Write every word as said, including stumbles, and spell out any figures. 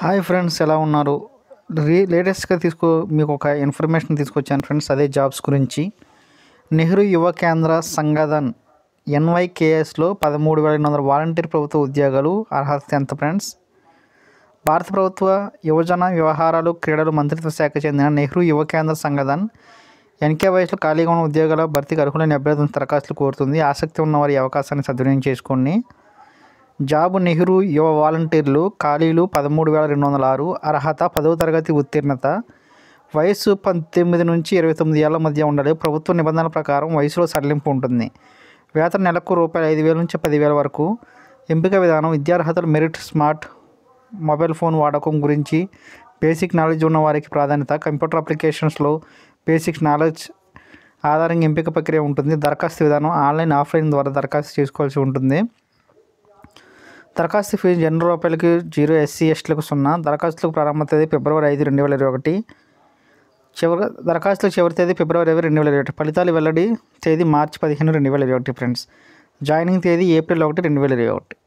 Hi friends, ఎలా ఉన్నారు? రీ లేటెస్ట్గా తీసుకో మీకు ఒక ఇన్ఫర్మేషన్ తీసుకొచ్చాను ఫ్రెండ్స్. అదే జాబ్స్ గురించి. నెహ్రూ యువ కేంద్ర సంగధన్ ఎన్వైకేఎస్లో పదమూడు వేల ఎనిమిది వందల వాలంటీర్ ప్రభుత్వ ఉద్యోగాలు. అర్హత ఎంత ఫ్రెండ్స్? భారత ప్రభుత్వ యువజన వ్యవహారాలు క్రీడలు మంత్రిత్వ శాఖ చెందిన నెహ్రూ యువ కేంద్ర సంగధన్ ఎన్కేవైఎస్లో ఖాళీగా ఉన్న ఉద్యోగాల భర్తీకి అర్హులైన అభ్యర్థులను దరఖాస్తులు కోరుతుంది. ఆసక్తి ఉన్నవారి అవకాశాన్ని సద్వినియోగం చేసుకోండి. జాబ్ నెహ్రూ యువ వాలంటీర్లు. ఖాళీలు పదమూడు వేల రెండు వందల ఆరు. అర్హత పదవ తరగతి ఉత్తీర్ణత. వయస్సు పద్దెనిమిది నుంచి ఇరవై తొమ్మిది ఏళ్ల మధ్య ఉండాలి. ప్రభుత్వ నిబంధనల ప్రకారం వయసులో సడలింపు ఉంటుంది. వేతన నెలకు రూపాయలు ఐదు వేల నుంచి పదివేల వరకు. ఎంపిక విధానం విద్యార్హతలు మెరిట్ స్మార్ట్ మొబైల్ ఫోన్ వాడకం గురించి బేసిక్ నాలెడ్జ్ ఉన్న వారికి ప్రాధాన్యత. కంప్యూటర్ అప్లికేషన్స్లో బేసిక్ నాలెడ్జ్ ఆధారంగా ఎంపిక ప్రక్రియ ఉంటుంది. దరఖాస్తు విధానం ఆన్లైన్ ఆఫ్లైన్ ద్వారా దరఖాస్తు చేసుకోవాల్సి ఉంటుంది. దరఖాస్తు ఫీజు ఎన్ని రూపాయలకి జీరో ఎస్సీ ఎస్టీలకు సున్నా. దరఖాస్తులకు ప్రారంభ తేదీ ఫిబ్రవరి ఐదు రెండు వేల ఇరవై ఒకటి చివరి దరఖాస్తులకు చివరి తేదీ ఫిబ్రవరి ఇరవై రెండు వేల ఇరవై ఒకటి ఫలితాలు వెల్లడి తేదీ మార్చి పదిహేను రెండు వేల ఇరవై ఒకటి ఫ్రెండ్స్. జాయినింగ్ తేదీ ఏప్రిల్ ఒకటి రెండు వేల ఇరవై ఒకటి